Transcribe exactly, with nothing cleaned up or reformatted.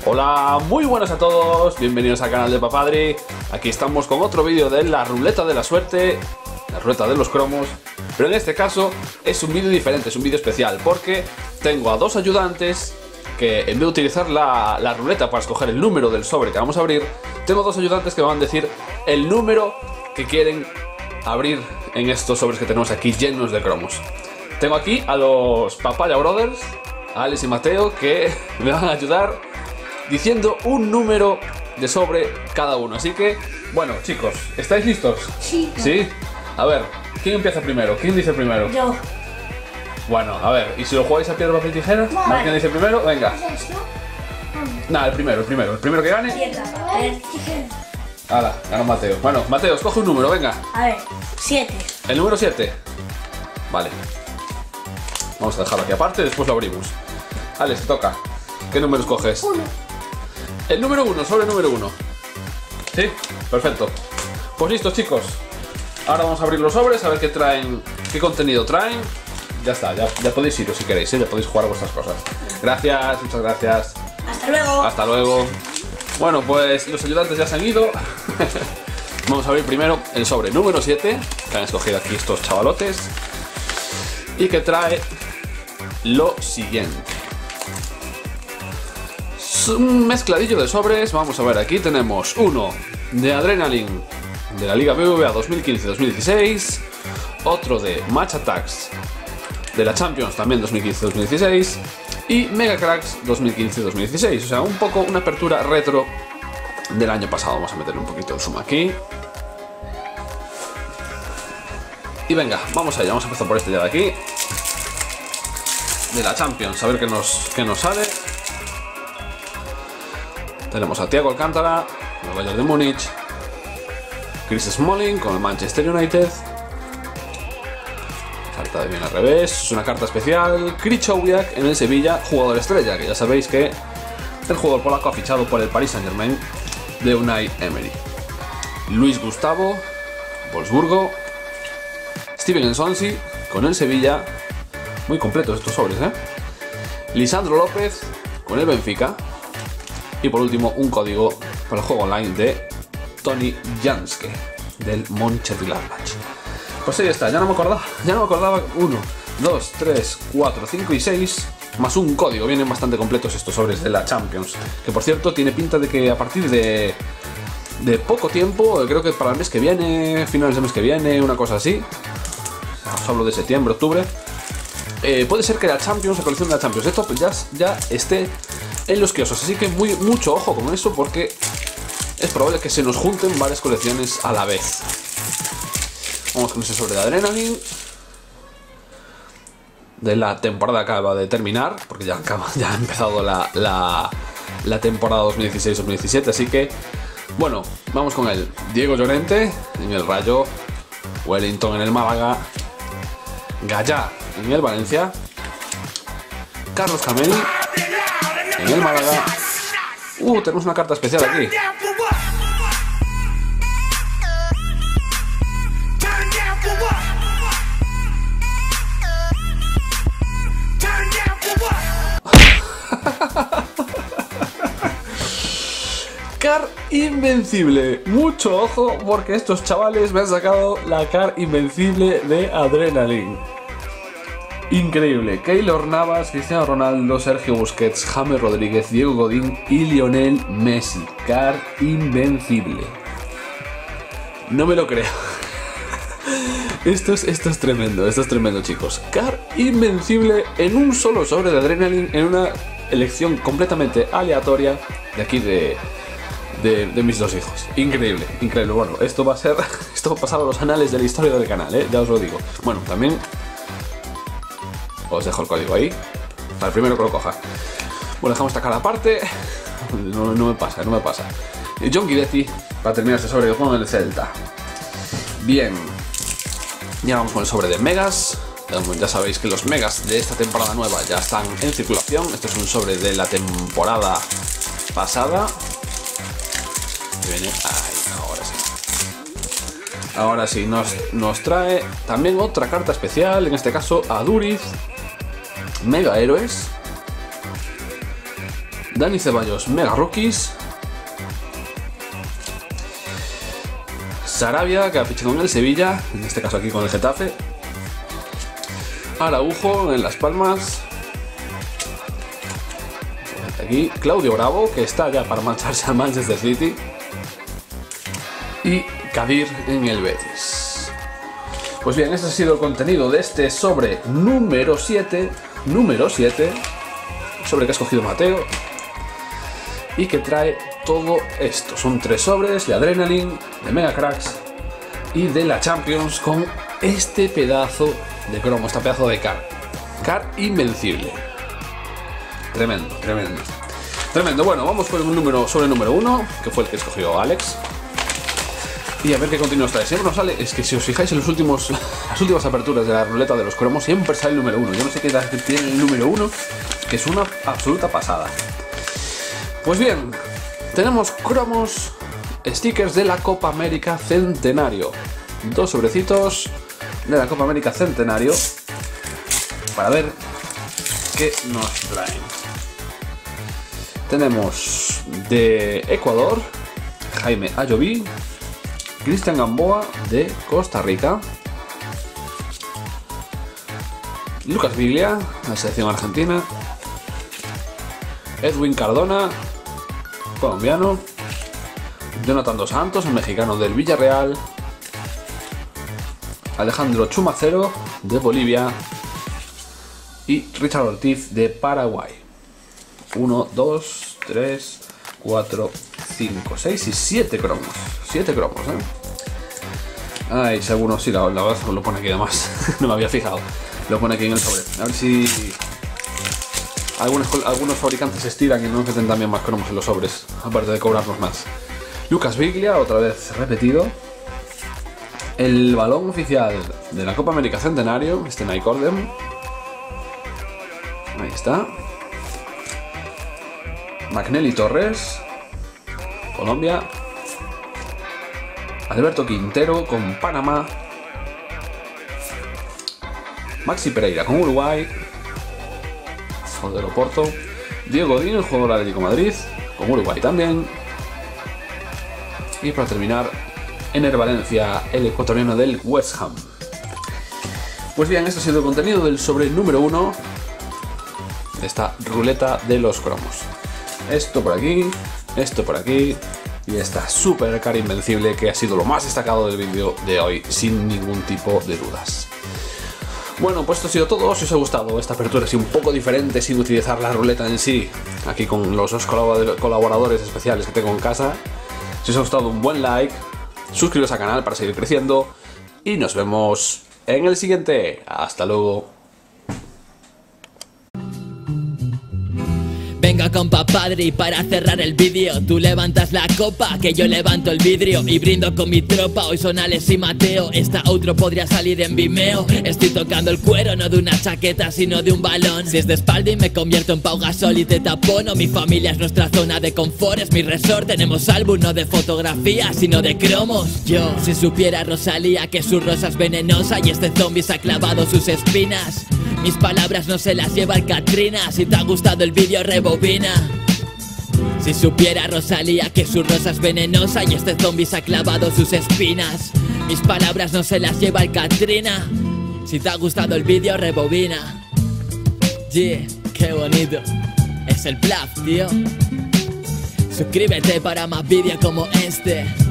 Hola, muy buenas a todos, bienvenidos al canal de Papadri. Aquí estamos con otro vídeo de la ruleta de la suerte, la ruleta de los cromos. Pero en este caso es un vídeo diferente, es un vídeo especial, porque tengo a dos ayudantes que en vez de utilizar la, la ruleta para escoger el número del sobre que vamos a abrir, tengo dos ayudantes que me van a decir el número que quieren abrir en estos sobres que tenemos aquí llenos de cromos. Tengo aquí a los Papaya Brothers, a Alex y Mateo, que me van a ayudar diciendo un número de sobre cada uno. Así que, bueno, chicos, ¿estáis listos? Sí. ¿Sí? A ver, ¿quién empieza primero? ¿Quién dice primero? Yo. Bueno, a ver, ¿y si lo jugáis a piedra, papel y tijera? No, A ver, vale. ¿quién dice primero? Venga. ¿Es esto? Nada, el primero, el primero. El primero que gane. Piedra, papel, tijera. Hala, ganó Mateo. Bueno, Mateo, escoge un número, venga. A ver, siete. El número siete. Vale. Vamos a dejarlo aquí aparte, después lo abrimos. Alex, te toca. ¿Qué número escoges? Uno. El número uno, sobre el número uno. ¿Sí? Perfecto. Pues listo, chicos. Ahora vamos a abrir los sobres, a ver qué traen, qué contenido traen. Ya está, ya, ya podéis iros si queréis, ¿eh? Ya podéis jugar a vuestras cosas. Gracias, muchas gracias. Hasta luego. Hasta luego. Bueno, pues los ayudantes ya se han ido. Vamos a abrir primero el sobre número siete, que han escogido aquí estos chavalotes, y que trae lo siguiente. Es un mezcladillo de sobres. Vamos a ver, aquí tenemos uno de Adrenaline de la Liga B B V A dos mil quince dos mil dieciséis, otro de Match Attax de la Champions también dos mil quince dos mil dieciséis y Mega Cracks dos mil quince dos mil dieciséis. O sea, un poco una apertura retro del año pasado. Vamos a meterle un poquito de zoom aquí. Y venga, vamos allá, vamos a empezar por este ya de aquí, de la Champions, a ver qué nos, qué nos sale. Tenemos a Thiago Alcántara, con el Bayern de Múnich, Chris Smalling con el Manchester United, carta de bien al revés, es una carta especial, Krychowiak en el Sevilla, jugador estrella, que ya sabéis que el jugador polaco ha fichado por el Paris Saint Germain de Unai Emery. Luis Gustavo, Wolfsburgo, Steven Nsonsi con el Sevilla, muy completos estos sobres, ¿eh? Lisandro López con el Benfica. Y por último, un código para el juego online de Tony Janske, del Mönchengladbach. Pues ahí está, ya no me acordaba, ya no me acordaba. uno, dos, tres, cuatro, cinco y seis, más un código. Vienen bastante completos estos sobres de la Champions. Que por cierto, tiene pinta de que a partir de, de poco tiempo, creo que para el mes que viene, finales del mes que viene, una cosa así. Os hablo de septiembre, octubre. Eh, puede ser que la Champions, la colección de la Champions, esto pues ya, ya esté en los kioscos, así que muy, mucho ojo con eso, porque es probable que se nos junten varias colecciones a la vez. Vamos con ese sobre de Adrenaline de la temporada que acaba de terminar, porque ya, acaba, ya ha empezado la, la, la temporada dos mil dieciséis dos mil diecisiete, así que bueno, vamos con él. Diego Llorente en el Rayo, Wellington en el Málaga, Gallá en el Valencia, Carlos Cameli en el Málaga. Uh, tenemos una carta especial aquí. Car Invencible. Mucho ojo, porque estos chavales me han sacado la Car Invencible de Adrenaline. Increíble. Keylor Navas, Cristiano Ronaldo, Sergio Busquets, James Rodríguez, Diego Godín y Lionel Messi. Car Invencible. No me lo creo. Esto es, esto es tremendo, esto es tremendo, chicos. Car Invencible en un solo sobre de Adrenaline, en una elección completamente aleatoria de aquí de, de, de mis dos hijos. Increíble, increíble. Bueno, esto va a ser, esto va a pasar a los anales de la historia del canal, ¿eh? Ya os lo digo. Bueno, también os dejo el código ahí, para el primero que lo coja. Bueno, dejamos esta cara aparte. No, no me pasa, no me pasa. Y John Guidetti, para terminar este sobre con el Celta. Bien. Y ahora vamos con el sobre de Megas. Ya sabéis que los Megas de esta temporada nueva ya están en circulación. Este es un sobre de la temporada pasada. Que viene ahí, ahora sí. Ahora sí, nos, nos trae también otra carta especial, en este caso a Duriz, Mega Héroes, Dani Ceballos, Mega Rookies. Sarabia, que ha fichado con el Sevilla, en este caso aquí con el Getafe. Araujo en Las Palmas. Aquí Claudio Bravo, que está ya para marcharse al Manchester City. Y Kadir en el Betis. Pues bien, este ha sido el contenido de este sobre número siete. Número siete. Sobre que ha escogido Mateo. Y que trae todo esto. Son tres sobres de Adrenaline, de Mega Cracks y de la Champions con este pedazo de cromo, este pedazo de car. Car invencible. Tremendo, tremendo. Tremendo. Bueno, vamos por el número sobre el número uno, que fue el que escogió Alex. Y a ver qué continuos trae. Siempre nos sale, es que si os fijáis en los últimos, las últimas aperturas de la ruleta de los cromos, siempre sale el número uno. Yo no sé qué edad tiene el número uno, que es una absoluta pasada. Pues bien, tenemos cromos, stickers de la Copa América Centenario. Dos sobrecitos de la Copa América Centenario para ver qué nos traen. Tenemos de Ecuador, Jaime Ayoví. Cristian Gamboa de Costa Rica. Lucas Biglia, la selección argentina. Edwin Cardona, colombiano. Jonathan Dos Santos, el mexicano del Villarreal. Alejandro Chumacero de Bolivia. Y Richard Ortiz de Paraguay. uno, dos, tres, cuatro, cinco, seis y siete cromos. siete cromos, ¿eh? Ay, si algunos sí, la, la verdad lo pone aquí además. No me había fijado. Lo pone aquí en el sobre. A ver si algunos, algunos fabricantes estiran y no meten también más cromos en los sobres, aparte de cobrarnos más. Lucas Biglia, otra vez repetido. El balón oficial de la Copa América Centenario, este Nike Orden. Ahí está. McNelly Torres, Colombia. Alberto Quintero con Panamá. Maxi Pereira con Uruguay. Jugador de Oporto. Diego Godín, el jugador del Atlético de Madrid, con Uruguay también. Y para terminar, Ener Valencia, el ecuatoriano del West Ham. Pues bien, este ha sido el contenido del sobre número uno de esta ruleta de los cromos. Esto por aquí, esto por aquí y esta super cara invencible que ha sido lo más destacado del vídeo de hoy, sin ningún tipo de dudas. Bueno, pues esto ha sido todo. Si os ha gustado esta apertura así un poco diferente, sin utilizar la ruleta en sí, aquí con los dos colaboradores especiales que tengo en casa. Si os ha gustado, un buen like, suscribiros al canal para seguir creciendo y nos vemos en el siguiente. Hasta luego. Venga compa padre, y para cerrar el vídeo tú levantas la copa, que yo levanto el vidrio y brindo con mi tropa. Hoy son Alex y Mateo, esta outro podría salir en Vimeo. Estoy tocando el cuero, no de una chaqueta sino de un balón. Si es de espalda y me convierto en Pau Gasol y te tapono. Mi familia es nuestra zona de confort, es mi resort. Tenemos álbum no de fotografía sino de cromos. Yo, si supiera Rosalía que su rosa es venenosa y este zombie se ha clavado sus espinas, mis palabras no se las lleva el Katrina. Si te ha gustado el vídeo, rebobina. Si supiera Rosalía que su rosa es venenosa y este zombie se ha clavado sus espinas, mis palabras no se las lleva el Katrina. Si te ha gustado el vídeo, rebobina. Yeah, qué bonito. Es el bluff, tío. Suscríbete para más vídeos como este.